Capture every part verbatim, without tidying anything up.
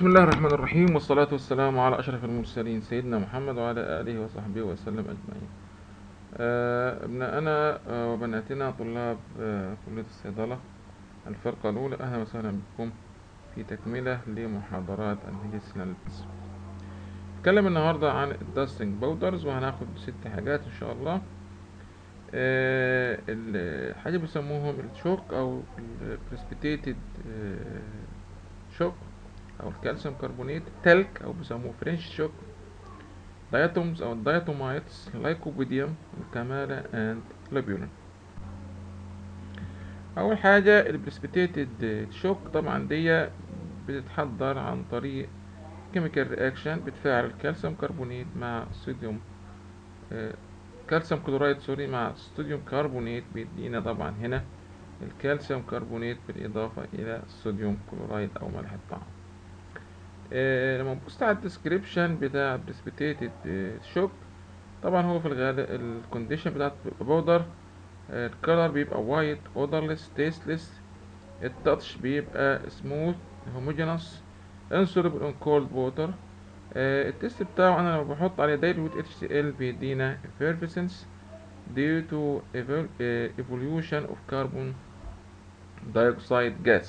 بسم الله الرحمن الرحيم، والصلاة والسلام على أشرف المرسلين سيدنا محمد وعلى آله وصحبه وسلم أجمعين. آه، أبناءنا آه، وبناتنا طلاب آه، كلية الصيدلة الفرقة الأولى، أهلا وسهلا بكم في تكملة لمحاضرات الميديسينال بس. نتكلم النهاردة عن الداستنج باودرز، وهناخد ست حاجات إن شاء الله. آه، الحاجة بيسموهم الشوك أو البريسبيتيتد شوك او الكالسيوم كربونات، تلك او بيسموه فرنش شوك، داياتومز او الداياتومايتس، لايكوبيديوم، الكامالا اند لابيولين. اول حاجه البريسبيتيتد شوك، طبعا دي بتتحضر عن طريق كيميكال رياكشن، بتفاعل الكالسيوم كربونات مع صوديوم آه كالسيوم كلورايد سوري مع صوديوم كربونات، بيدينا طبعا هنا الكالسيوم كربونات بالاضافه الى الصوديوم كلورايد او ملح الطعام. آه لما نبص على الديسكريبشن بتاع بريسبيتيتد شوك، طبعا هو في الغالب الكونديشن بتاعت باودر، الكلر بيبقى وايت اودرلس تيستلس، التاتش بيبقى سموث هوموجينوس انسولوبل ان كولد ووتر. التست بتاعه انا لما بحط عليه دايلوت اتش سي ال بيدينا effervescence due to evolution of carbon dioxide gas.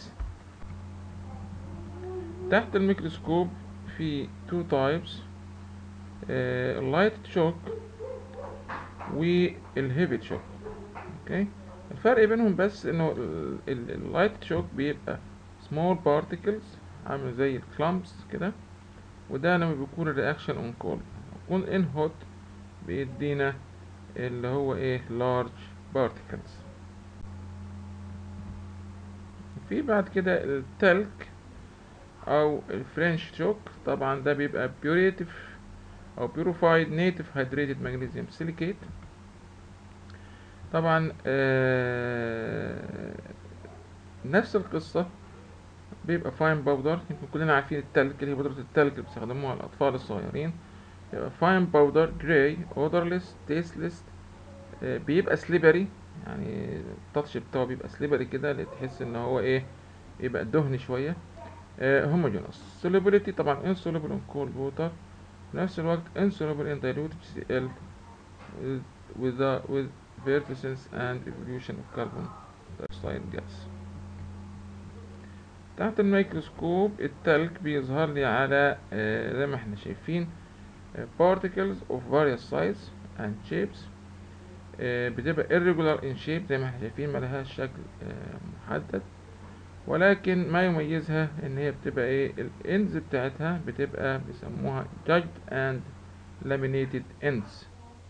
تحت الميكروسكوب في تو تايبس، اللايت شوك والهيفي شوك. اوكي، الفرق بينهم بس انه اللايت شوك بيبقى small particles عامل زي الكلامبس كده، وده لما بيكون الرياكشن اون كولد. يكون ان هوت بيدينا اللي هو ايه large particles. في بعد كده التلك او الفرنش شوك، طبعا ده بيبقى بيوريتيف او purified native hydrated magnesium silicate. طبعا آه نفس القصة، بيبقى فاين باودر. يمكن كلنا عارفين التلك اللي هي بودرة التلك اللي بيستخدموها الأطفال الصغيرين. بيبقى فاين باودر جراي اودرلس تيستلس، بيبقى سليبري، يعني التاتش بتاعه بيبقى سليبري كده، اللي تحس ان هو ايه، يبقى دهني شوية. هوموجينوس solubility طبعا insoluble in cold water، في نفس الوقت insoluble in dilute H C l with the with effervescence and evolution of carbon dioxide gas. تحت الميكروسكوب التلك بيظهر لي على آه زي ما احنا شايفين آه particles of various size and shapes، آه بتبقى irregular in shape زي ما احنا شايفين، ملهاش شكل آه محدد، ولكن ما يميزها ان هي بتبقى ايه، الانز بتاعتها بتبقى بيسموها judged and laminated ends.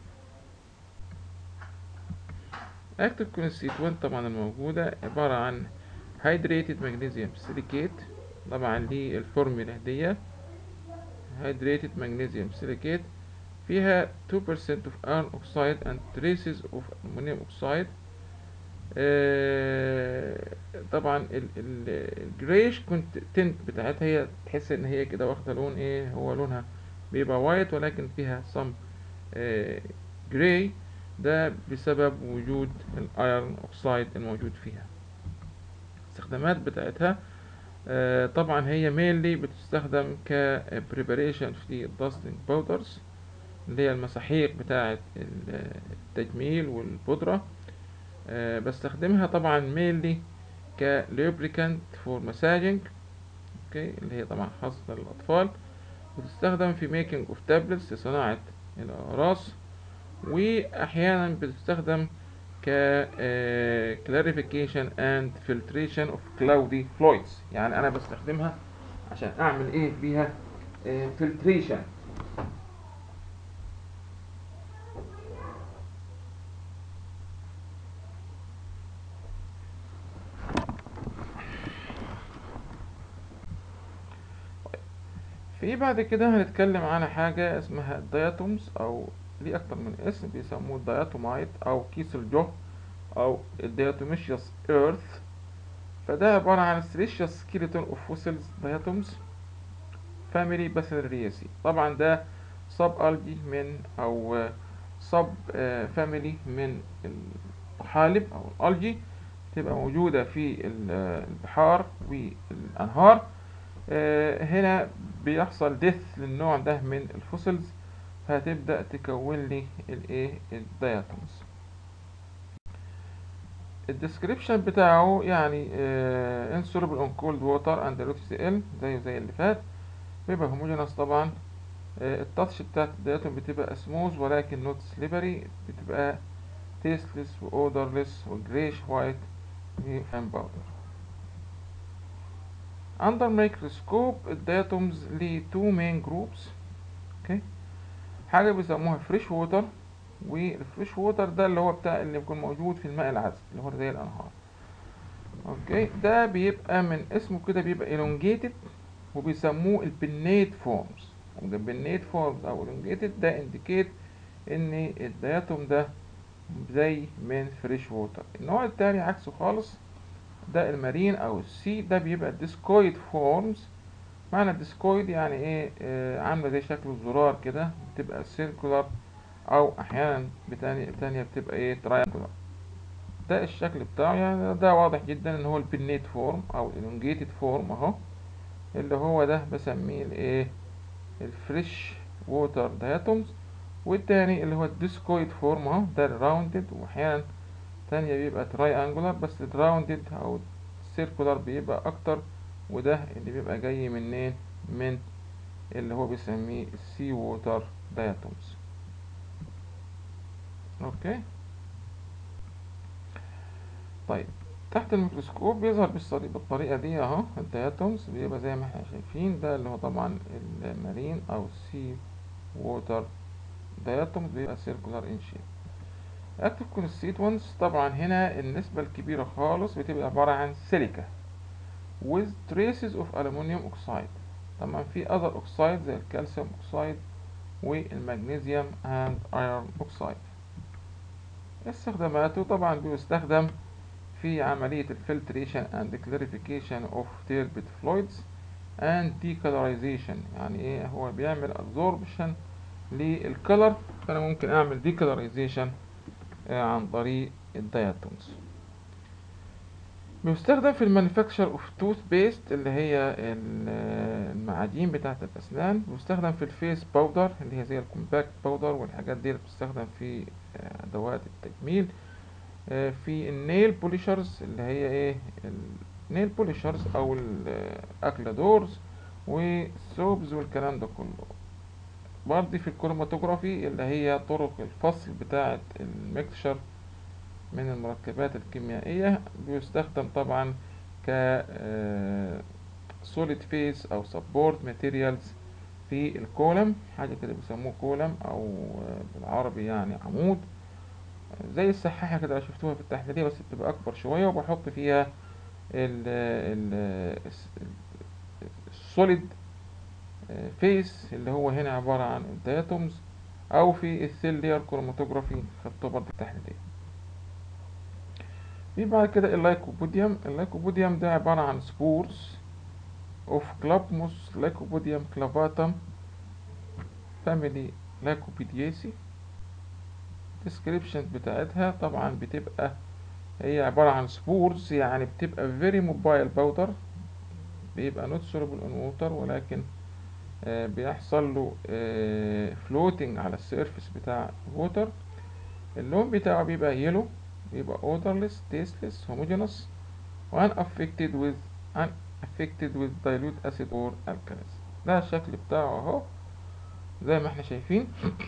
active constituent طبعا الموجودة عبارة عن hydrated magnesium silicate، طبعا دي الفورمولا دي hydrated magnesium silicate، فيها two percent of iron oxide and traces of ammonium oxide. آه طبعا الجريش كونتنت بتاعتها هي تحس ان هي كده واخده لون ايه، هو لونها بيبقى وايت ولكن فيها some آه جراي، ده بسبب وجود الايرون اوكسايد الموجود فيها. الاستخدامات بتاعتها آه طبعا هي مينلي بتستخدم ك preparation في الداستنج باودرز، اللي هي المساحيق بتاعة التجميل والبودرة. أه بستخدمها طبعا مينلي كلوبريكانت فور مساجنج، اوكي، اللي هي طبعا خاصة للأطفال، وتستخدم في ميكنج اوف تابلتس لصناعة الأقراص، وأحيانا بتستخدم ك clarification and filtration of cloudy fluids. يعني أنا بستخدمها عشان أعمل إيه بيها آه filtration. في بعد كده هنتكلم على حاجة اسمها الدياتومز، او ليه اكتر من اسم، بيسموه الدياتومايت او كيس الجه او الدياتوميشيوس ايرث. فده عبارة عن سيليشيوس سكيلتون اوف فوسيلز دياتومز فاميلي باسيلاريسي. طبعا ده سب الجي من او سب فاميلي من الطحالب او الالجي، تبقى موجودة في البحار والانهار. آه هنا بيحصل ديث للنوع ده من الفوسيلز، فهتبدأ تكون لي الايه الداياتومز. الديسكريبشن بتاعه يعني آه insoluble on cold water and HCl زيه زي اللي فات، بيبقى هوموجينوس طبعا. آه التاتش بتاعت الداياتوم بتبقى سموث ولكن نوت سليبري، بتبقى تيستلس واودرلس وجريش وايت وفان باودر. under microscope الداياتومز ليه two main groups. اوكي، حاجة بيسموها فريش ووتر، والفريش ووتر ده اللي هو بتاع اللي بيكون موجود في الماء العذب اللي هو زي الانهار. اوكي، ده بيبقى من اسمه كده بيبقى elongated وبيسموه البنيت فورمز. البنيت فورمز او elongated ده indicate ان الداياتوم ده زي من فريش ووتر. النوع التاني عكسه خالص، ده المارين او السي، ده بيبقى ديسكويد فورمز. معنى الديسكويد يعني ايه؟ آه عامله زي شكل الزرار كده، بتبقى سيركولار او احيانا بتانية تانية بتبقى ايه تراينجولار. ده الشكل بتاعه، يعني ده واضح جدا ان هو البنيت فورم او الالونجيتد فورم اهو، اللي هو ده بسميه الايه الفريش ووتر داياتومز. والتاني اللي هو الديسكويد فورم اهو، ده الراوندد، واحيانا تانية بيبقى تراي انجولار، بس الراوندد او السيركولار بيبقى اكتر، وده اللي بيبقى جاي منين؟ من اللي هو بيسميه السي ووتر داياتومز. اوكي، طيب تحت الميكروسكوب بيظهر بالطريقة دي اهو. الداياتومز بيبقى زي ما احنا شايفين، ده اللي هو طبعا المارين او السي ووتر داياتومز، بيبقى سيركولار ان شيب. اكتف كونستيتوينتس طبعا هنا النسبة الكبيرة خالص بتبقى عبارة عن سيليكا with traces of aluminum oxide. طبعا في other oxide زي الكالسيوم oxide والمغنيسيوم and iron oxide. استخداماته طبعا بيستخدم في عملية الفلتريشن and clarification of turbid fluids and decolorization. يعني ايه؟ هو بيعمل absorption للكلر، فانا ممكن اعمل decolorization عن طريق الداياتومز. بيستخدم في المانيفاكتشر اوف توث بيست اللي هي المعادين بتاعة الأسنان. بيستخدم في الفيس باودر اللي هي زي الكومباكت باودر والحاجات دي اللي بتستخدم في أدوات التجميل. في النيل بوليشرز اللي هي ايه النيل بوليشرز او الاكلادورز والسوبز والكلام ده كله. برضه في الكروماتوجرافي اللي هي طرق الفصل بتاعة الميكشر من المركبات الكيميائية، بيستخدم طبعا ك solid phase او support materials في الكولم، حاجة كده بيسموه كولم او بالعربي يعني عمود، زي السحاحة كده شفتوها في التحليلية بس بتبقى أكبر شوية، وبحط فيها ال ال السوليد فيس اللي هو هنا عبارة عن الداياتومز، أو في الثيل لير كروماتوجرافي خدته برضه التحليلية. في بعد كده اللايكوبوديوم. اللايكوبوديوم ده عبارة عن سبورز اوف كلابموس لايكوبوديوم كلافاتم فاميلي لايكوبيدياسي. الديسكريبشن بتاعتها طبعا بتبقى هي عبارة عن سبورز، يعني بتبقى very mobile powder، بيبقى not soluble in water ولكن آه بيحصل له آه floating على السيرفس بتاع الووتر. اللون بتاعه بيبقى يلو، بيبقى odorless tasteless homogeneous unaffected with unaffected with dilute acid or alkalis. ده الشكل بتاعه اهو زي ما احنا شايفين.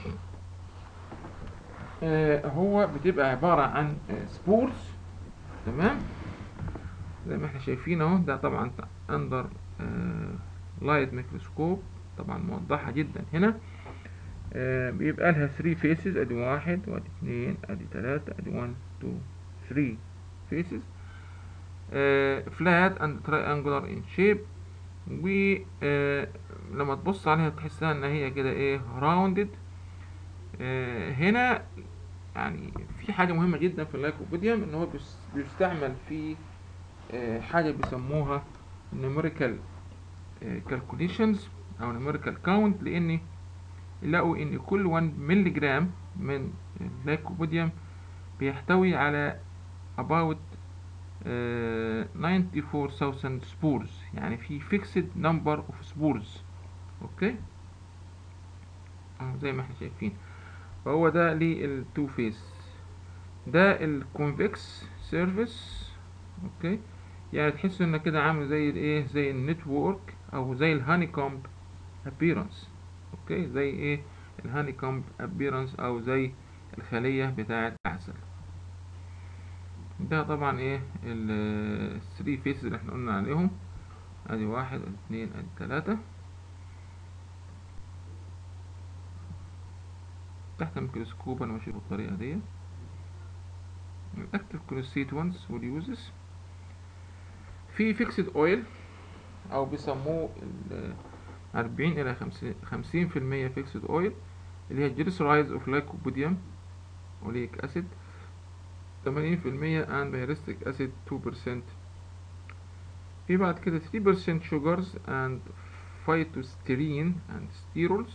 آه هو بتبقى عبارة عن آه سبورز، تمام زي ما احنا شايفين اهو. ده طبعا اندر لايت ميكروسكوب طبعا موضحة جدا هنا. آه بيبقى لها ثري فيسز، ادي واحد وادي اتنين ادي تلاتة ادي واحد اتنين ثري فيسز، فلات اند تراينجولار ان شيب. ولما تبص عليها تحسها ان هي كده ايه راوندد. آه هنا يعني في حاجة مهمة جدا في اللايكوبوديوم، ان هو بيستعمل في آه حاجة بيسموها numerical calculations او numerical count، لان لقوا ان كل واحد ملي جرام من اللايكوبوديوم بيحتوي على about ninety four thousand spores، يعني في fixed number of spores. اوكي اهو زي ما احنا شايفين. فهو ده للتو فيس. ده الكونفكس سيرفيس. اوكي يعني تحس انه كده عامل زي الايه، زي النتورك او زي الهاني كومب ابيرنس. اوكي زي ايه الهاني كومب ابيرنس، او زي الخليه بتاعه العسل. ده طبعا ايه الثري فيسز اللي احنا قلنا عليهم. ادي واحد ادي اتنين ادي تلاتة. تحت الميكروسكوب انا ماشي بالطريقه دي. الاكتف كونستيتوينتس واليوزز. في فيكسد اويل او بيسموه أربعين إلى خمسين في المية فيكسد أويل، اللي هي جليسرايز أوف لايكوبوديوم أوليك أسيد ثمانين في المية and myristic acid two percent. في بعد كده three percent sugars and phytosterine and sterols.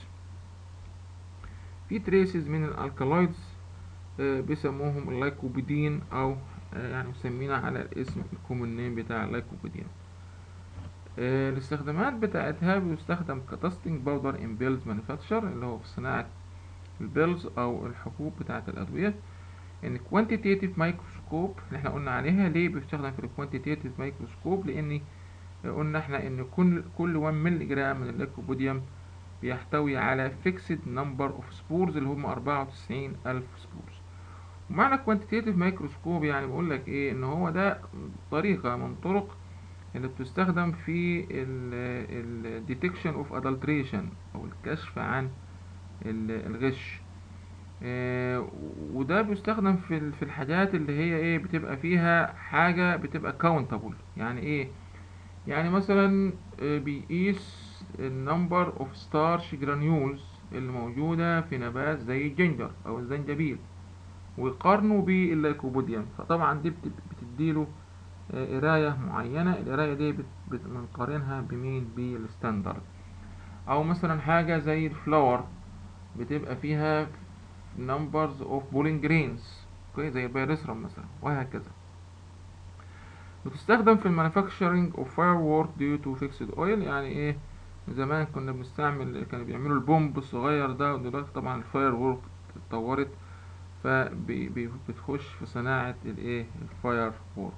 في traces من الالكالويدز بيسموهم اللايكوبودين، أو يعني مسمينها على الاسم الكومن نيم بتاع اللايكوبودين. الاستخدامات بتاعتها بيستخدم كتاستنج باودر ان بيلز مانيفاكتشر، اللي هو في صناعة البيلز او الحبوب بتاعة الادوية. ان كوانتيتيف مايكروسكوب اللي احنا قلنا عليها، ليه بيستخدم في الكوانتيتيف مايكروسكوب؟ لان قلنا احنا ان كل كل واحد مللي جرام من اللايكوبوديوم بيحتوي على فيكسد نمبر اوف سبورز اللي هم أربعة وتسعين ألف سبورز. ومعنى كوانتيتيف مايكروسكوب يعني بقول لك ايه، ان هو ده طريقة من طرق اللي بتستخدم في ال detection of adulteration او الكشف عن الغش. اه وده بيستخدم في في الحاجات اللي هي ايه بتبقى فيها حاجة بتبقى countable. يعني ايه؟ يعني مثلا بيقيس النمبر اوف ستارش جرانيولز اللي موجودة في نبات زي الجنجر او الزنجبيل، ويقارنوا باللايكوبوديوم. فطبعا دي بتديله قراية معينة. القراية دي بنقارنها بمين؟ بالستاندرد. او مثلا حاجة زي الفلاور بتبقى فيها numbers of pollen grains، اوكي زي البيريثرم مثلا، وهكذا. بتستخدم في المانيفاكتشرنج اوف firework due to fixed oil. يعني ايه؟ زمان كنا بنستعمل، كانوا بيعملوا البومب الصغير ده، ودلوقتي طبعا الفاير وورك اتطورت، فبتخش في صناعة الايه الفاير وورك.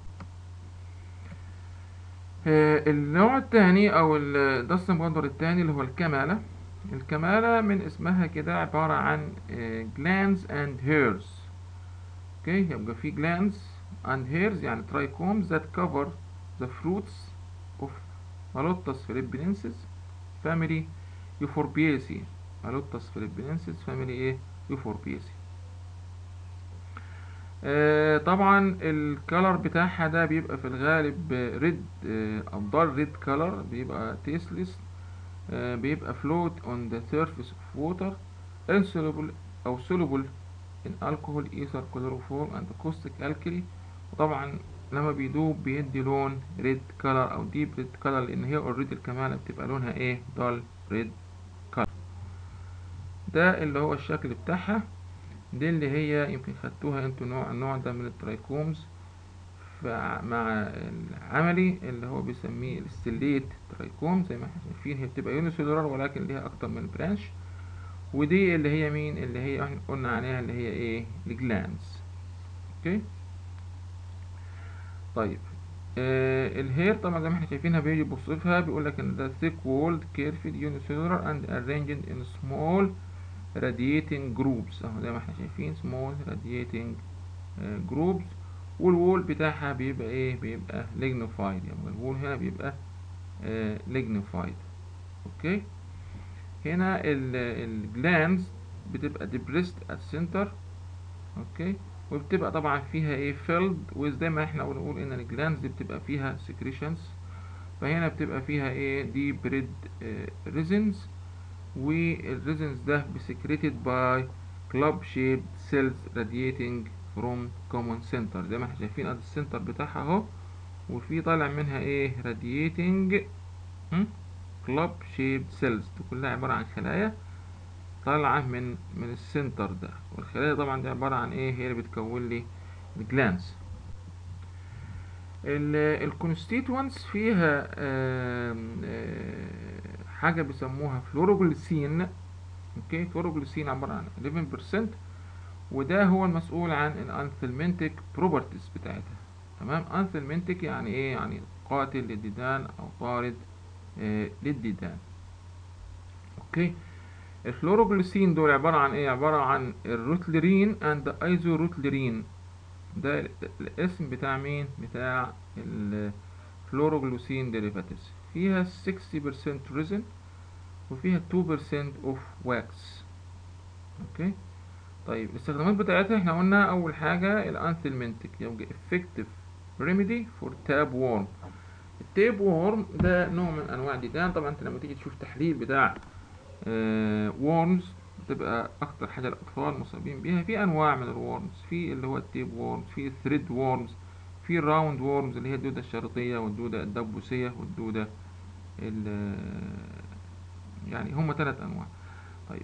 النوع الثاني او الدستن باودر الثاني اللي هو الكمالة. الكمالة من اسمها كده عبارة عن glands and hairs. اوكي يبقى في glands and hairs يعني trichomes that cover the fruits of Mallotus philippiensis family Euphorbiaceae. Mallotus philippiensis family ايه Euphorbiaceae. آه طبعا الكالر بتاعها ده بيبقى في الغالب ريد، افضل ريد كالر، بيبقى تيسلس، آه بيبقى float on the surface of water insoluble او soluble in alcohol ether chloroform and caustic alkali. وطبعا لما بيدوب بيدي لون ريد كالر او ديب ريد كالر، لان هي اوريدي الكمالة بتبقى لونها ايه دال ريد كالر. ده اللي هو الشكل بتاعها. دي اللي هي يمكن خدتوها انتوا نوع النوع ده من الترايكومز مع العملي اللي هو بيسميه الستيليت ترايكوم. زي ما احنا شايفين هي بتبقى يونيسيلولار ولكن ليها اكتر من برانش. ودي اللي هي مين؟ اللي هي احنا قلنا عليها اللي هي ايه الجلانز. اوكي طيب آه الهير طبعا زي ما احنا شايفينها بيجي بوصفها بيقول لك ان ده thick walled curved unicellular and arranged in small radiating groups. اهو زي ما احنا شايفين small radiating uh, groups. والوول بتاعها بيبقى ايه؟ بيبقى lignified. يعني الوول هنا بيبقى uh, lignified. اوكي هنا الجلانز بتبقى depressed at center. اوكي وبتبقى طبعا فيها ايه filled with، زي ما احنا بنقول ان الجلانز دي بتبقى فيها secretions، فهنا بتبقى فيها ايه deep red uh, resins. والريزنز ده بسكريتد باي club shaped cells radiating from common center. زي ما احنا شايفين ادي السنتر بتاعها اهو، وفي طالع منها ايه radiating club shaped cells. دي كلها عبارة عن خلايا طالعة من من السنتر ده، والخلايا طبعا دي عبارة عن ايه؟ هي اللي بتكون لي الجلانز. الكونستيتوانس فيها آم، آه، حاجة بيسموها فلوروجليسين. اوكي، فلوروجليسين عبارة عن إحداشر بالمية، وده هو المسؤول عن الانثلمنتك بروبرتيز بتاعتها. تمام، انثلمنتك يعني ايه؟ يعني قاتل للديدان او طارد آه للديدان. اوكي، الفلوروجليسين دول عبارة عن ايه؟ عبارة عن الروتلرين اند ايزوروتلرين. ده ال- الاسم بتاع مين؟ بتاع الفلوروجليسين ديريفاتيفز. فيها ستين بالمية ريزن وفيها اتنين بالمية اوف واكس. اوكي، طيب الاستخدامات بتاعتها احنا قلنا اول حاجة الانثلمنتك، يبقى effective remedy for tapeworm. التيب وورم ده نوع من انواع الديدان. طبعا انت لما تيجي تشوف تحليل بتاع وورمز بتبقى اكتر حاجة الاطفال مصابين بيها. في انواع من الورمز، في اللي هو التيب وورمز، في الثريد وورمز، في الراوند وورمز اللي هي الدودة الشريطية والدودة الدبوسية والدودة ال- يعني هما ثلاث انواع. طيب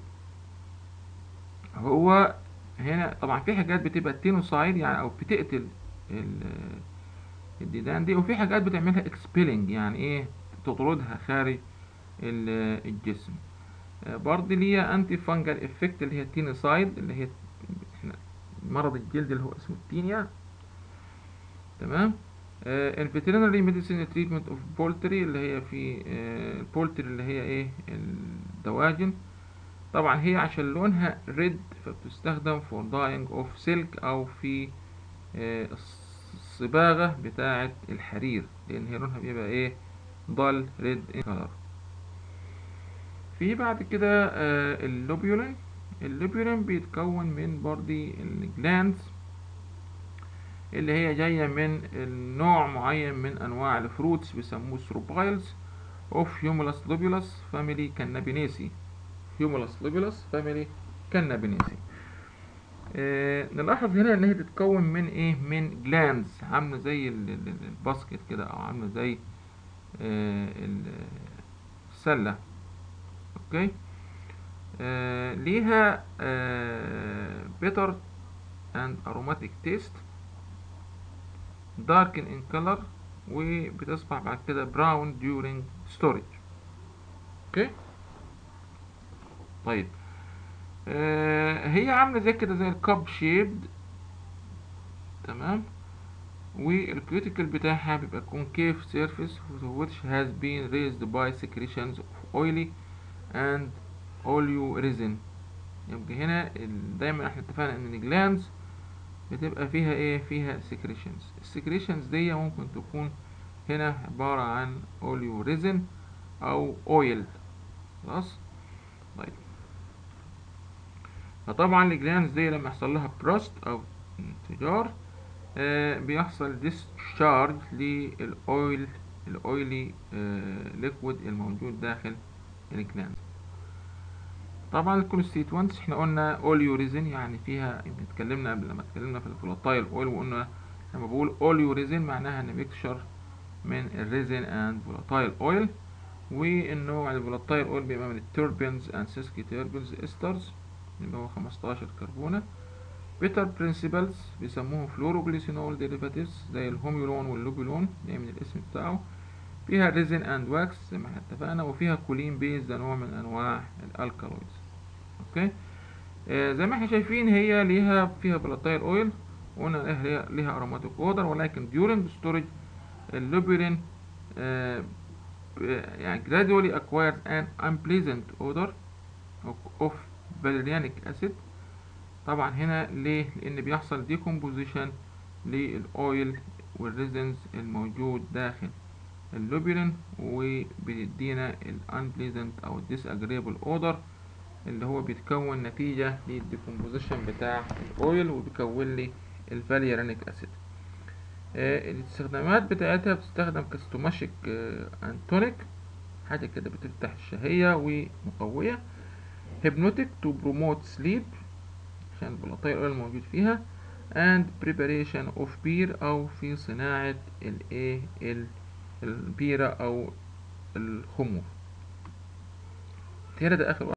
هو هنا طبعا في حاجات بتبقى تينوسايد يعني او بتقتل ال- الديدان دي، وفي حاجات بتعملها اكسبيلنج يعني ايه؟ تطردها خارج ال- الجسم. آه، برضه ليها انتي فانجل افكت اللي هي التينوسايد اللي هي احنا مرض الجلد اللي هو اسمه التينيا. تمام. الفيترينري ميديسين تريتمنت اوف بولتري اللي هي في البولتري اللي هي ايه؟ الدواجن. طبعا هي عشان لونها ريد فبتستخدم فور داينج اوف سلك او في آه، الصباغة بتاعة الحرير، لان هي لونها بيبقى ايه؟ ضل ريد كولر. في بعد كده آه، اللوبيولين. اللوبيولين بيتكون من بردي الجلاندز اللي هي جاية من النوع معين من انواع الفروتس بيسموه ثروبايلز اوف هيومولس لوبيولس فاميلي كانابينيسي. هيومولس لوبيولس فاميلي كانابينيسي. آه نلاحظ هنا ان هي بتتكون من ايه؟ من جلاندز عامله زي ال- ال- ال- الباسكت كده، او عامله زي آه ال- السله. اوكي، آه ليها آه bitter and aromatic taste darken in color وبتصبح بعد كده brown during storage. اوكي، طيب آه هي عامله زي كده زي الكاب شيبد. تمام، والكريتيكال بتاعها بيبقى concave surface which has been raised by secretions of oily and oleoresin. يبقى هنا ال- دايما احنا اتفقنا ان الجلانز بتبقى فيها ايه؟ فيها secretions. السكريشنز دي ممكن تكون هنا عبارة عن oleoresin او oil. خلاص، طيب فطبعا الجلانز دي لما يحصل لها بروست او انفجار آه بيحصل discharge للأويل الأويلي ليكويد الموجود داخل الجلاند. طبعا الكونستيتوانتس احنا قلنا اوليوريزين يعني فيها، يمكن اتكلمنا قبل لما اتكلمنا في الفولاتايل اويل وقلنا لما بقول اوليوريزين معناها ان ميكشر من الريزين اند فولاتايل اويل. والنوع الفولاتايل اويل بيبقى من التوربينز اند سيسكي توربينز استرز اللي هو خمستاشر كربونة. بيتر برنسبلز بيسموهم فلوروجليسينول ديريفاتيفز زي الهوميولون واللوبولون جاي من الاسم بتاعه. فيها ريزين اند واكس زي ما احنا اتفقنا، وفيها كولين بيز ده نوع من انواع الالكالويدز. اوكي، آه زي ما احنا شايفين هي ليها فيها فولاتايل اويل، وقلنا ليها ليها اروماتيك اودر، ولكن ديورنج ستورج اللوبولين آه يعني gradually acquires an unpleasant odor of valerianic acid. طبعا هنا ليه؟ لان بيحصل ديكومبوزيشن للاويل والريزنز الموجود داخل اللوبولين وبيدينا الانبليزنت او الديساجريبل اودر اللي هو بيتكون نتيجة للديكومبوزيشن بتاع الاويل وبيكون لي الفاليرانيك اسيد. آه الاستخدامات بتاعتها بتستخدم كاستوماشيك آه انتونيك، حاجة كده بتفتح الشهية ومقوية. هيبنوتيك تو بروموت سليب عشان البلاطيل الاويل الموجود فيها. and preparation of beer او في صناعة الايه البيرة او الخمور. هنا ده اخر